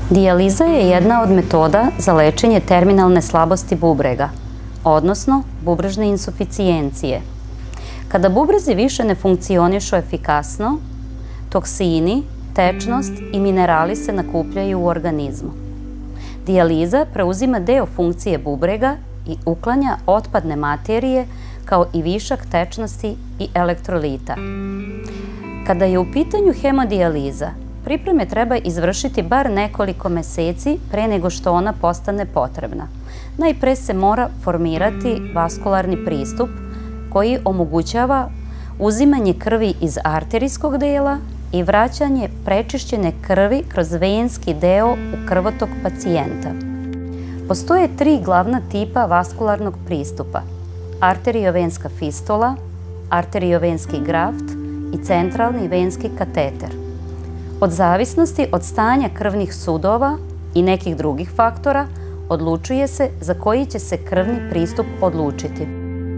Dijaliza je jedna od metoda za lečenje terminalne slabosti bubrega, odnosno bubrežne insuficijencije. Kada bubrezi više ne funkcionišu efikasno, toksini, tečnost i minerali se nakupljaju u organizmu. Dijaliza preuzima deo funkcije bubrega i uklanja otpadne materije kao i višak tečnosti i elektrolita. Kada je u pitanju hemodijaliza, pripreme treba izvršiti bar nekoliko meseci pre nego što ona postane potrebna. Najpre se mora formirati vaskularni pristup koji omogućava uzimanje krvi iz arterijskog dela i vraćanje prečišćene krvi kroz venski deo u krvotok pacijenta. Postoje 3 glavna tipa vaskularnog pristupa: arteriovenska fistula, arteriovenski graft i centralni venski kateter. Od zavisnosti od stanja krvnih sudova i nekih drugih faktora odlučuje se za koji će se krvni pristup odlučiti.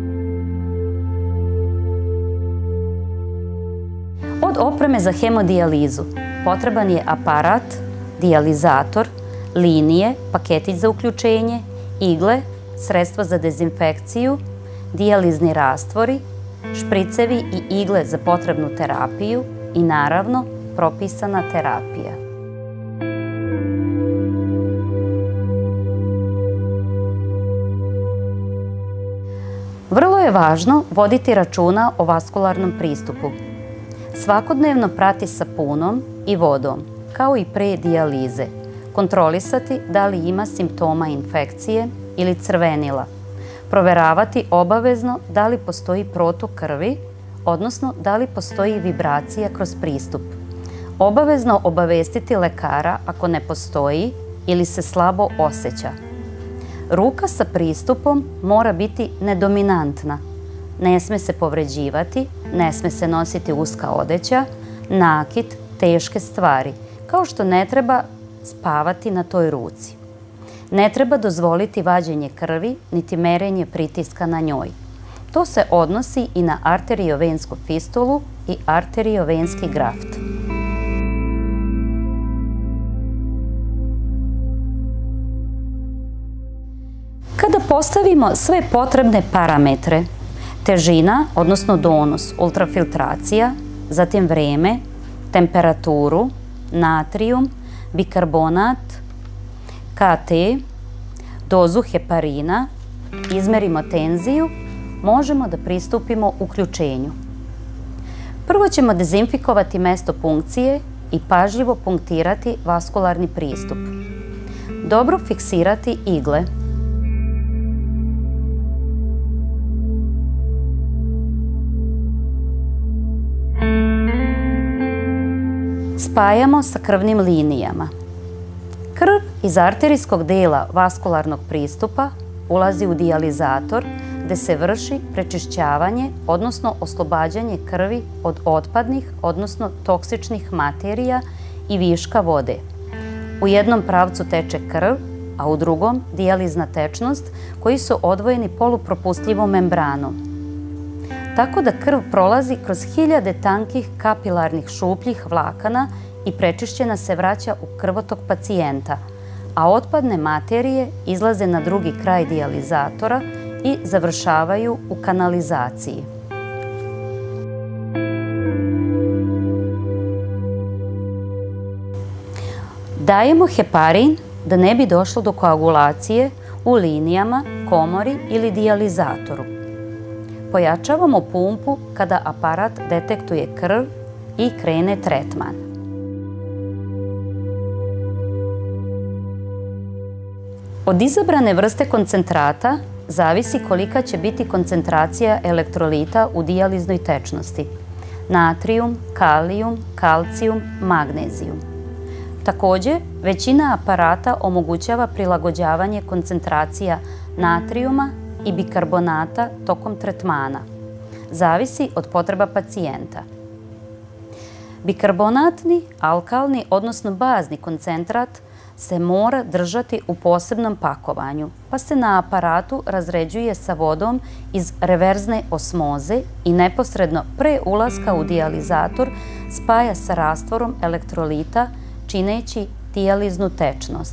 Od opreme za hemodijalizu potreban je aparat, dijalizator, linije, paketić za uključenje, igle, sredstva za dezinfekciju, dijalizni rastvori, špricevi i igle za potrebnu terapiju i naravno propisana terapija. Vrlo je važno voditi računa o vaskularnom pristupu. Svakodnevno prati sapunom i vodom, kao i pre dijalize. Kontrolisati da li ima simptoma infekcije ili crvenila. Proveravati obavezno da li postoji protok krvi, odnosno da li postoji vibracija kroz pristup. Obavezno obavestiti lekara ako ne postoji ili se slabo osjeća. Ruka sa pristupom mora biti nedominantna. Ne sme se povređivati, ne sme se nositi uska odeća, nakit, teške stvari, kao što ne treba spavati na toj ruci. Ne treba dozvoliti vađenje krvi, niti merenje pritiska na njoj. To se odnosi i na arteriovensku fistulu i arteriovenski graft. Kada postavimo sve potrebne parametre, težina, odnosno donus, ultrafiltracija, zatim vreme, temperaturu, natrijum, bikarbonat, KT, dozu heparina, izmerimo tenziju, možemo da pristupimo uključenju. Prvo ćemo dezinfikovati mesto punkcije i pažljivo punktirati vaskularni pristup. Dobro fiksirati igle. Spajamo sa krvnim linijama. Krv iz arterijskog dela vaskularnog pristupa ulazi u dijalizator gde se vrši prečišćavanje, odnosno oslobađanje krvi od otpadnih, odnosno toksičnih materija i viška vode. U jednom pravcu teče krv, a u drugom dijalizna tečnost koji su odvojeni polupropustljivom membranom. Tako da krv prolazi kroz hiljade tankih kapilarnih šupljih vlakana i prečišćena se vraća u krvotok pacijenta, a otpadne materije izlaze na drugi kraj dijalizatora i završavaju u kanalizaciji. Dajemo heparin da ne bi došlo do koagulacije u linijama, komori ili dijalizatoru. Pojačavamo pumpu kada aparat detektuje krv i krene tretman. Od izabrane vrste koncentrata zavisi kolika će biti koncentracija elektrolita u dijaliznoj tečnosti: natrijum, kalijum, kalcijum, magnezijum. Takođe, većina aparata omogućava prilagođavanje koncentracija natrijuma i bikarbonata tokom tretmana. Zavisi od potreba pacijenta. Bikarbonatni, alkalni, odnosno bazni koncentrat se mora držati u posebnom pakovanju, pa se na aparatu razređuje sa vodom iz reverzne osmoze i neposredno pre ulaska u dijalizator spaja sa rastvorom elektrolita, čineći dijaliznu tečnost.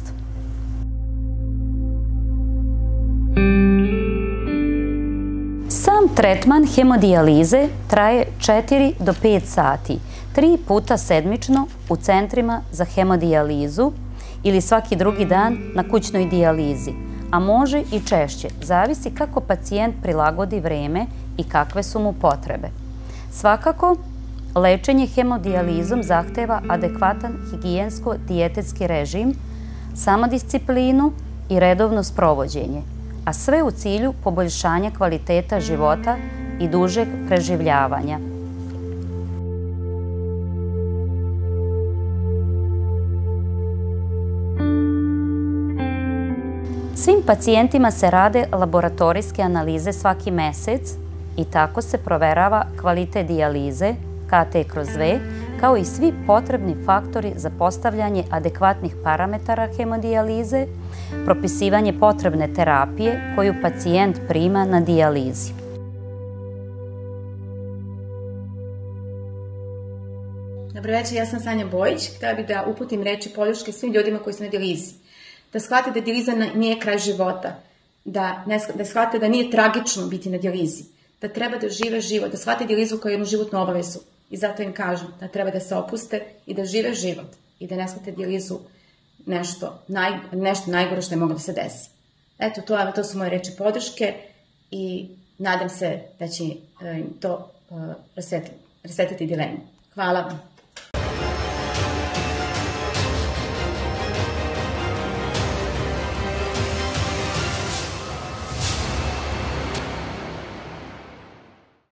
Sam tretman hemodijalize traje 4 do 5 sati, 3 puta sedmično u centrima za hemodijalizu ili svaki drugi dan na kućnoj dijalizi, a može i češće, zavisi kako pacijent prilagodi vreme i kakve su mu potrebe. Svakako, lečenje hemodijalizom zahteva adekvatan higijensko-dijetetski režim, samodisciplinu i redovno sprovođenje, a sve u cilju poboljšanja kvaliteta života i dužeg preživljavanja. Svim pacijentima se rade laboratorijske analize svaki mesec i tako se proverava kvalitet dijalize, KT/V, kao i svi potrebni faktori za postavljanje adekvatnih parametara hemodijalize, propisivanje potrebne terapije koju pacijent prima na dijalizi. Dobro večer, ja sam Sanja Bojić. Htela bih da uputim reči podrške svim ljudima koji su na dijalizi. Da shvate da dijaliza nije kraj života, da shvate da nije tragično biti na dijalizi, da treba da žive život, da shvate dijalizu kao jednu životnu obavezu. I zato im kažem da treba da se opuste i da žive život i da ne shvate dijalizu nešto najgore što je moglo da se desi. Eto, to su moje reči podrške i nadam se da će to rasvetiti dilemu. Hvala vam.